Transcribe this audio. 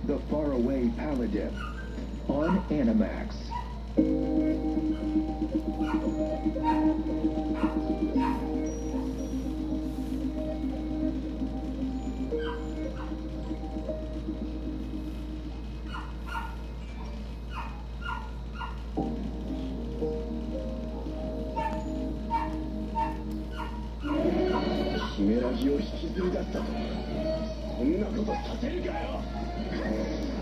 The Faraway Paladin on Animax. ヒメラギを引きずり出したと、そんなことさせるかよ。